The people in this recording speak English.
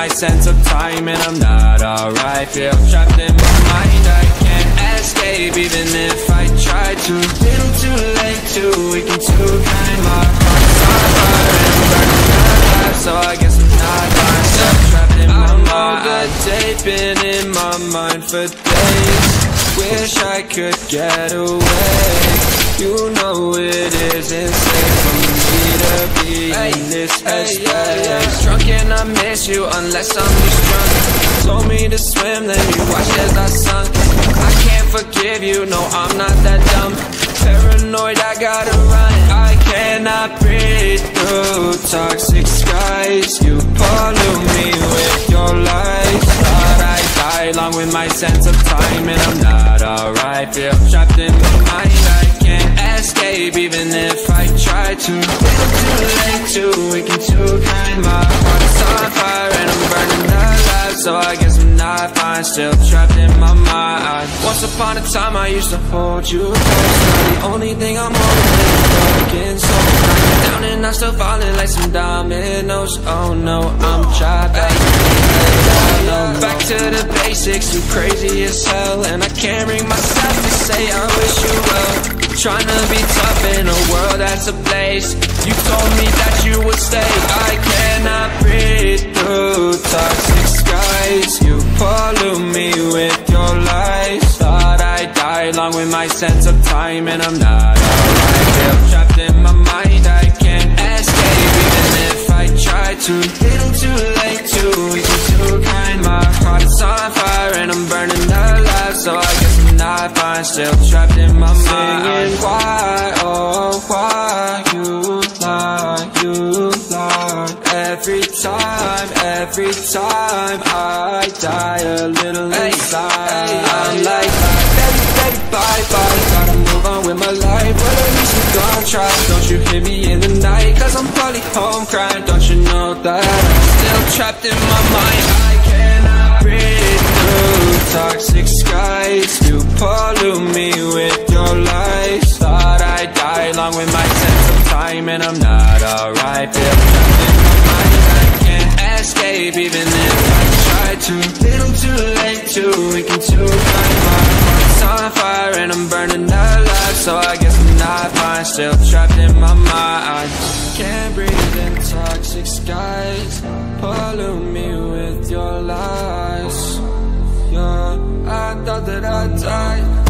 my sense of time, and I'm not alright. Feel trapped in my mind, I can't escape even if I try to. Little too late, too weak and too kind. My heart's on fire and I'm burning alive, so I guess I'm not fine. Still trapped in my mind. The day been in my mind for days. Wish I could get away. You know it isn't safe for me to be in this headspace. Drunk and I miss you unless I'm just drunk. Told me to swim, then you watched as I sunk. I can't forgive you, no I'm not that dumb. Paranoid, I gotta run. I cannot breathe through toxic skies. You pollute me with your lies. Thought I died along with my sense of time, and I'm not alright. Feel trapped in my mind, I can't escape even if I try to. Little too late, too weak and too kind. My heart's on fire and I'm burning alive, so I guess I'm not fine. Still trapped in my mind. Once upon a time I used to hold you close. Now the only thing I'm holding is broken soul. I'm down and I'm still falling like some dominoes. Oh no, I'm trapped. Back to the basics, you crazy as hell, and I can't bring myself to say I wish you well. Trying to be tough in a world that's ablaze. You told me that you would stay. I cannot breathe through toxic skies. You pollute me with your lies. Thought I died along with my sense of time, and I'm not alright. Feel trapped in my mind, I can't escape even if I try to. Little too late, too weak and too kind. My heart is on fire and I'm burning alive, so I guess I'm not fine. Still trapped in my mind. Singing why, oh why you lie, you lie. Every time I die a little inside. I'm like, baby, bye. Gotta move on with my life, but at least I'm gonna try. Don't you hear me in the night, cause I'm probably home crying. Don't you know that I'm still trapped in my mind. I cannot breathe through toxic skies. You pollute me with your lies. Thought I died along with my sense of time, and I'm not alright. Feel trapped in my mind, I can't escape even if I try to. Little too late, too weak and too kind. My heart's on fire and I'm burning alive, so I guess I'm not fine. Still trapped in my mind. Can't breathe in toxic skies. Pollute me with your lies. I thought that I'd die.